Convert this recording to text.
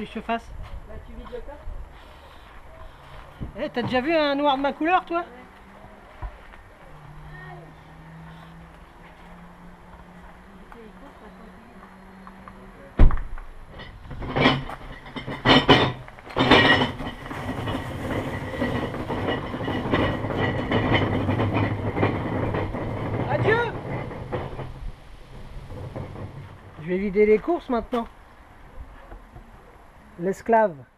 que je te fasse? Bah tu vides le coffre. Eh, t'as déjà vu un noir de ma couleur, toi? Ouais. Adieu! Je vais vider les courses maintenant. L'esclave.